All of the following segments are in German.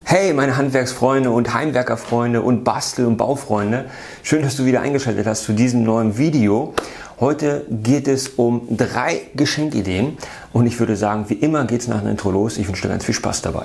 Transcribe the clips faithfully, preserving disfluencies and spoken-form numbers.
Hey meine Handwerksfreunde und Heimwerkerfreunde und Bastel- und Baufreunde, schön, dass du wieder eingeschaltet hast zu diesem neuen Video. Heute geht es um drei Geschenkideen und ich würde sagen, wie immer geht es nach dem Intro los. Ich wünsche dir ganz viel Spaß dabei.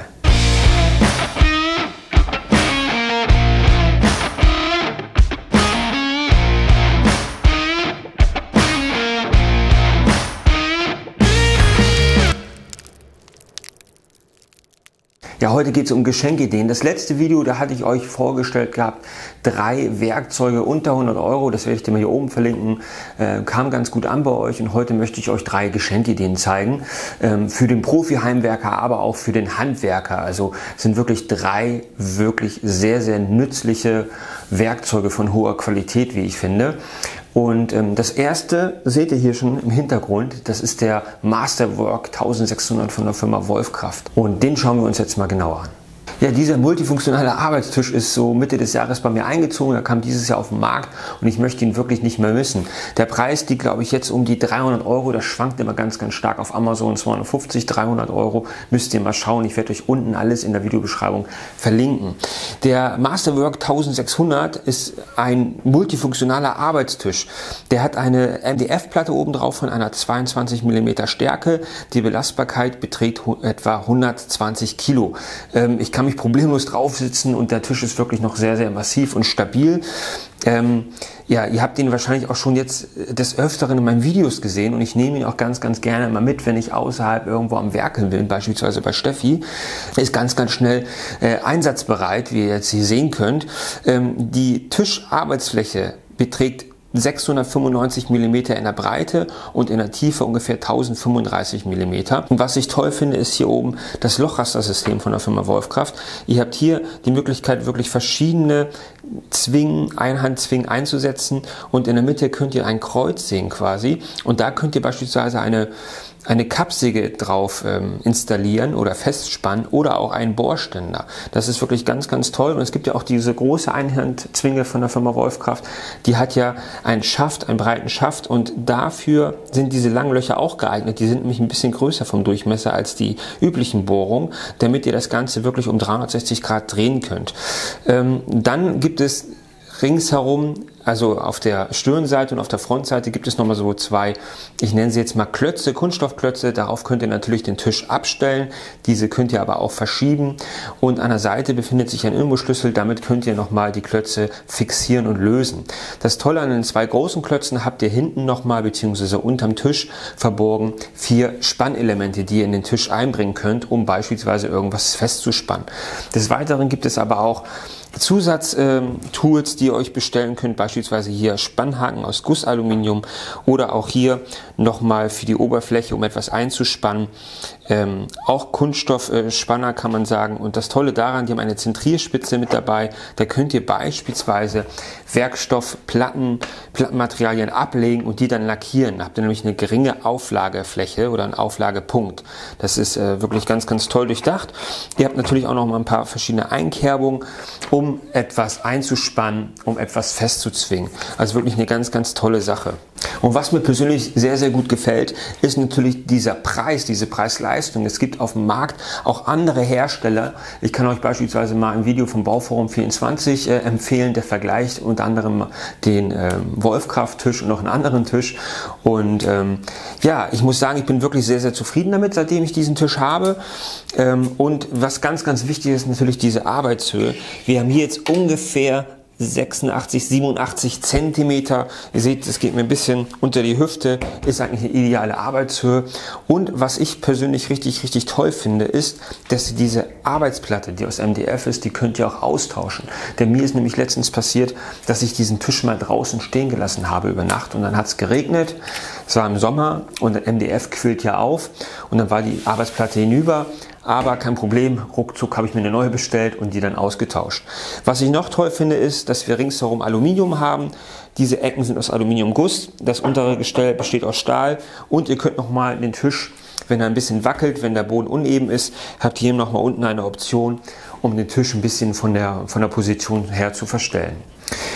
Ja, heute geht es um Geschenkideen. Das letzte Video, da hatte ich euch vorgestellt gehabt, drei Werkzeuge unter hundert Euro, das werde ich dir mal hier oben verlinken, äh, kam ganz gut an bei euch und heute möchte ich euch drei Geschenkideen zeigen, ähm, für den Profi-Heimwerker, aber auch für den Handwerker. Also es sind wirklich drei wirklich sehr, sehr nützliche Werkzeuge von hoher Qualität, wie ich finde. Und ähm, das erste seht ihr hier schon im Hintergrund, das ist der Masterwork eintausendsechshundert von der Firma Wolfkraft. Und den schauen wir uns jetzt mal genauer an. Ja, dieser multifunktionale Arbeitstisch ist so Mitte des Jahres bei mir eingezogen. Er kam dieses Jahr auf den Markt und ich möchte ihn wirklich nicht mehr missen. Der Preis liegt, glaube ich, jetzt um die dreihundert Euro. Das schwankt immer ganz, ganz stark auf Amazon. zweihundertfünfzig, dreihundert Euro. Müsst ihr mal schauen. Ich werde euch unten alles in der Videobeschreibung verlinken. Der Masterwork eintausendsechshundert ist ein multifunktionaler Arbeitstisch. Der hat eine M D F-Platte oben drauf von einer zweiundzwanzig Millimeter Stärke. Die Belastbarkeit beträgt etwa hundertzwanzig Kilo. Ähm, ich kann mich problemlos drauf sitzen und der Tisch ist wirklich noch sehr, sehr massiv und stabil. Ähm, ja, ihr habt ihn wahrscheinlich auch schon jetzt des Öfteren in meinen Videos gesehen und ich nehme ihn auch ganz, ganz gerne mal mit, wenn ich außerhalb irgendwo am Werkeln bin, beispielsweise bei Steffi. Er ist ganz, ganz schnell äh, einsatzbereit, wie ihr jetzt hier sehen könnt. Ähm, die Tischarbeitsfläche beträgt sechshundertfünfundneunzig Millimeter in der Breite und in der Tiefe ungefähr tausendfünfunddreißig Millimeter. Und was ich toll finde, ist hier oben das Lochrastersystem von der Firma Wolfkraft. Ihr habt hier die Möglichkeit, wirklich verschiedene Zwingen, Einhandzwingen einzusetzen und in der Mitte könnt ihr ein Kreuz sehen quasi und da könnt ihr beispielsweise eine eine Kappsäge drauf ähm, installieren oder festspannen oder auch einen Bohrständer. Das ist wirklich ganz, ganz toll. Und es gibt ja auch diese große Einhandzwinge von der Firma Wolfkraft. Die hat ja einen Schaft, einen breiten Schaft und dafür sind diese langen Löcher auch geeignet. Die sind nämlich ein bisschen größer vom Durchmesser als die üblichen Bohrungen, damit ihr das Ganze wirklich um dreihundertsechzig Grad drehen könnt. Ähm, dann gibt es ringsherum, also auf der Stirnseite und auf der Frontseite gibt es nochmal so zwei, ich nenne sie jetzt mal Klötze, Kunststoffklötze. Darauf könnt ihr natürlich den Tisch abstellen. Diese könnt ihr aber auch verschieben. Und an der Seite befindet sich ein Imbusschlüssel. Damit könnt ihr nochmal die Klötze fixieren und lösen. Das Tolle an den zwei großen Klötzen habt ihr hinten nochmal, beziehungsweise unterm Tisch verborgen, vier Spannelemente, die ihr in den Tisch einbringen könnt, um beispielsweise irgendwas festzuspannen. Des Weiteren gibt es aber auch Zusatztools, die ihr euch bestellen könnt, beispielsweise hier Spannhaken aus Gussaluminium oder auch hier nochmal für die Oberfläche, um etwas einzuspannen. Ähm, auch Kunststoffspanner äh, kann man sagen. Und das Tolle daran, die haben eine Zentrierspitze mit dabei. Da könnt ihr beispielsweise Werkstoffplatten, Plattenmaterialien ablegen und die dann lackieren. Da habt ihr nämlich eine geringe Auflagefläche oder einen Auflagepunkt. Das ist äh, wirklich ganz, ganz toll durchdacht. Ihr habt natürlich auch noch mal ein paar verschiedene Einkerbungen, um etwas einzuspannen, um etwas festzuzwingen. Also wirklich eine ganz, ganz tolle Sache. Und was mir persönlich sehr, sehr gut gefällt, ist natürlich dieser Preis, diese Preis-Leistung. Es gibt auf dem Markt auch andere Hersteller. Ich kann euch beispielsweise mal ein Video vom Bauforum vierundzwanzig äh, empfehlen, der vergleicht unter anderem den äh, Wolfkraft-Tisch und noch einen anderen Tisch. Und ähm, ja, ich muss sagen, ich bin wirklich sehr, sehr zufrieden damit, seitdem ich diesen Tisch habe. Ähm, und was ganz, ganz wichtig ist, natürlich diese Arbeitshöhe. Wir haben hier jetzt ungefähr sechsundachtzig, siebenundachtzig Zentimeter. Ihr seht, es geht mir ein bisschen unter die Hüfte, ist eigentlich eine ideale Arbeitshöhe. Und was ich persönlich richtig, richtig toll finde, ist, dass ihr diese Arbeitsplatte, die aus M D F ist, die könnt ihr auch austauschen. Denn mir ist nämlich letztens passiert, dass ich diesen Tisch mal draußen stehen gelassen habe über Nacht und dann hat es geregnet. Es war im Sommer und M D F quillt ja auf und dann war die Arbeitsplatte hinüber. Aber kein Problem, ruckzuck habe ich mir eine neue bestellt und die dann ausgetauscht. Was ich noch toll finde, ist, dass wir ringsherum Aluminium haben. Diese Ecken sind aus Aluminiumguss, das untere Gestell besteht aus Stahl und ihr könnt nochmal den Tisch, wenn er ein bisschen wackelt, wenn der Boden uneben ist, habt ihr hier nochmal unten eine Option, um den Tisch ein bisschen von der, von der Position her zu verstellen.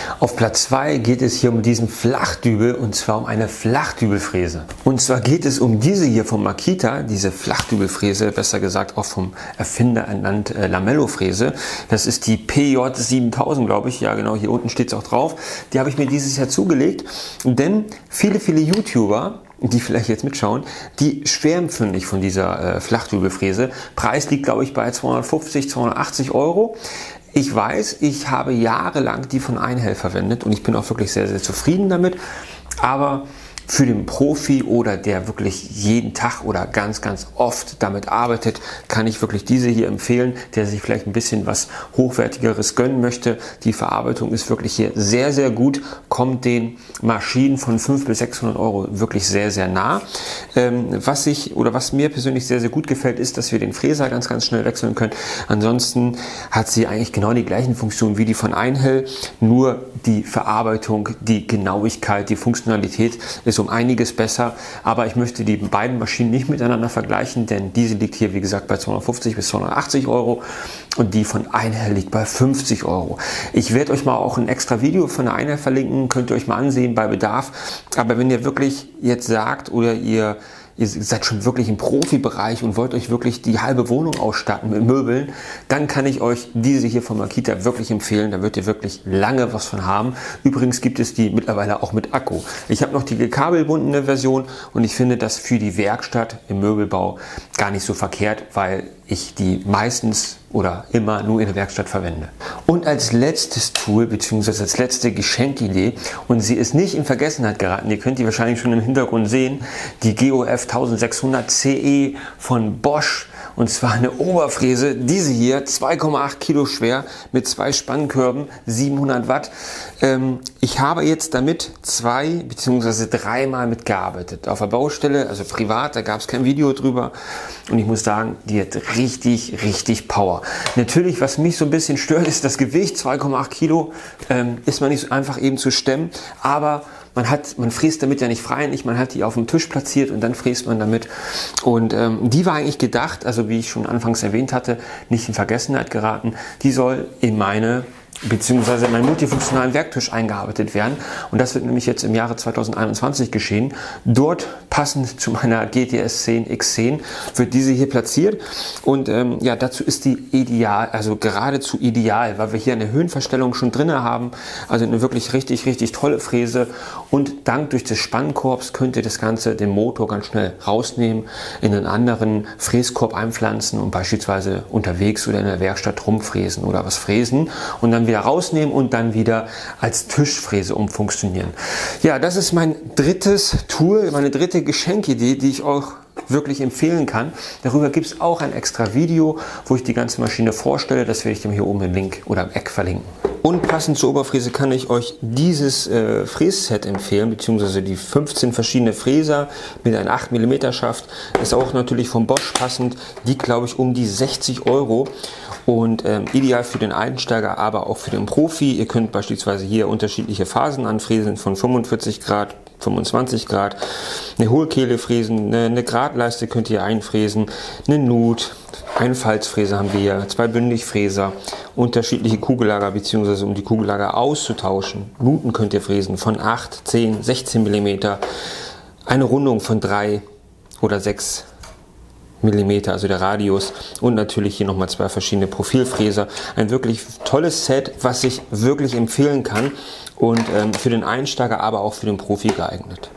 Auf Platz zwei geht es hier um diesen Flachdübel, und zwar um eine Flachdübelfräse. Und zwar geht es um diese hier von Makita, diese Flachdübelfräse, besser gesagt auch vom Erfinder ernannt äh, Lamello-Fräse. Das ist die P J siebentausend, glaube ich. Ja genau, hier unten steht es auch drauf. Die habe ich mir dieses Jahr zugelegt, denn viele, viele YouTuber, die vielleicht jetzt mitschauen, die schwärmen für mich von dieser äh, Flachdübelfräse. Preis liegt, glaube ich, bei zweihundertfünfzig, zweihundertachtzig Euro. Ich weiß, ich habe jahrelang die von Einhell verwendet und ich bin auch wirklich sehr, sehr zufrieden damit. Aber für den Profi oder der wirklich jeden Tag oder ganz, ganz oft damit arbeitet, kann ich wirklich diese hier empfehlen, der sich vielleicht ein bisschen was Hochwertigeres gönnen möchte. Die Verarbeitung ist wirklich hier sehr, sehr gut, kommt den Maschinen von fünfhundert bis sechshundert Euro wirklich sehr, sehr nah. Ähm, was ich oder was mir persönlich sehr, sehr gut gefällt, ist, dass wir den Fräser ganz, ganz schnell wechseln können. Ansonsten hat sie eigentlich genau die gleichen Funktionen wie die von Einhell, nur die Verarbeitung, die Genauigkeit, die Funktionalität ist um einiges besser, aber ich möchte die beiden Maschinen nicht miteinander vergleichen, denn diese liegt hier wie gesagt bei zweihundertfünfzig bis zweihundertachtzig Euro und die von Einhell liegt bei fünfzig Euro. Ich werde euch mal auch ein extra Video von der Einhell verlinken, könnt ihr euch mal ansehen bei Bedarf, aber wenn ihr wirklich jetzt sagt oder ihr Ihr seid schon wirklich im Profibereich und wollt euch wirklich die halbe Wohnung ausstatten mit Möbeln, dann kann ich euch diese hier von Makita wirklich empfehlen. Da wird ihr wirklich lange was von haben. Übrigens gibt es die mittlerweile auch mit Akku. Ich habe noch die gekabelbundene Version und ich finde das für die Werkstatt im Möbelbau gar nicht so verkehrt, weil ich die meistens oder immer nur in der Werkstatt verwende. Und als letztes Tool bzw. als letzte Geschenkidee, und sie ist nicht in Vergessenheit geraten, ihr könnt die wahrscheinlich schon im Hintergrund sehen, die G O F sechzehnhundert C E von Bosch. Und zwar eine Oberfräse, diese hier, zwei Komma acht Kilo schwer, mit zwei Spannkörben, siebenhundert Watt. Ähm, ich habe jetzt damit zwei bzw. dreimal mitgearbeitet. Auf der Baustelle, also privat, da gab es kein Video drüber. Und ich muss sagen, die hat richtig, richtig Power. Natürlich, was mich so ein bisschen stört, ist das Gewicht. zwei Komma acht Kilo ähm, ist man nicht so einfach eben zu stemmen, aber Man, hat, man fräst damit ja nicht freiwillig, man hat die auf dem Tisch platziert und dann fräst man damit. Und ähm, die war eigentlich gedacht, also wie ich schon anfangs erwähnt hatte, nicht in Vergessenheit geraten. Die soll in meine beziehungsweise in meinen multifunktionalen Werktisch eingearbeitet werden. Und das wird nämlich jetzt im Jahre zweitausendeinundzwanzig geschehen. Dort, passend zu meiner G T S zehn X zehn, wird diese hier platziert. Und ähm, ja, dazu ist die ideal, also geradezu ideal, weil wir hier eine Höhenverstellung schon drin haben. Also eine wirklich richtig, richtig tolle Fräse. Und dank durch des Spannkorbs könnt ihr das Ganze, den Motor ganz schnell rausnehmen, in einen anderen Fräskorb einpflanzen und beispielsweise unterwegs oder in der Werkstatt rumfräsen oder was fräsen. Und dann wieder rausnehmen und dann wieder als Tischfräse umfunktionieren. Ja, das ist mein drittes Tool, meine dritte Geschenkidee, die ich auch wirklich empfehlen kann. Darüber gibt es auch ein extra Video, wo ich die ganze Maschine vorstelle. Das werde ich dem hier oben im Link oder im Eck verlinken. Und passend zur Oberfräse kann ich euch dieses äh, Frässet empfehlen, beziehungsweise die fünfzehn verschiedene Fräser mit einem acht Millimeter Schaft. Ist auch natürlich von Bosch passend. Die glaube ich um die sechzig Euro. Und ähm, ideal für den Einsteiger, aber auch für den Profi. Ihr könnt beispielsweise hier unterschiedliche Phasen anfräsen, von fünfundvierzig Grad, fünfundzwanzig Grad, eine Hohlkehle fräsen, eine, eine Gradleiste könnt ihr einfräsen, eine Nut, eine Falzfräse haben wir hier, zwei Bündigfräser, unterschiedliche Kugellager, beziehungsweise um die Kugellager auszutauschen. Nuten könnt ihr fräsen von acht, zehn, sechzehn Millimeter, eine Rundung von drei oder sechs Millimeter, also der Radius, und natürlich hier nochmal zwei verschiedene Profilfräser. Ein wirklich tolles Set, was ich wirklich empfehlen kann und ähm, für den Einsteiger, aber auch für den Profi geeignet.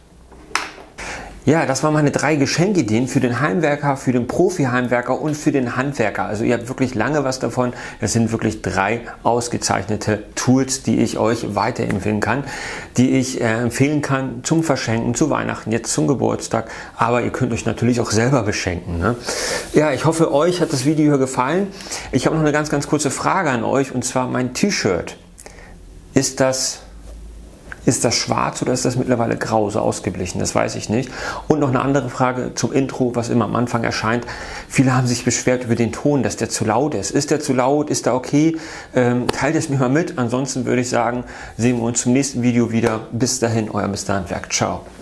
Ja, das waren meine drei Geschenkideen für den Heimwerker, für den Profi-Heimwerker und für den Handwerker. Also ihr habt wirklich lange was davon. Das sind wirklich drei ausgezeichnete Tools, die ich euch weiterempfehlen kann, die ich äh, empfehlen kann zum Verschenken, zu Weihnachten, jetzt zum Geburtstag. Aber ihr könnt euch natürlich auch selber beschenken, ne? Ja, ich hoffe, euch hat das Video hier gefallen. Ich habe noch eine ganz, ganz kurze Frage an euch, und zwar mein T-Shirt. Ist das... Ist das schwarz oder ist das mittlerweile grau, so ausgeblichen? Das weiß ich nicht. Und noch eine andere Frage zum Intro, was immer am Anfang erscheint. Viele haben sich beschwert über den Ton, dass der zu laut ist. Ist der zu laut? Ist der okay? Ähm, teilt es mir mal mit. Ansonsten würde ich sagen, sehen wir uns zum nächsten Video wieder. Bis dahin, euer Mister Handwerk. Ciao.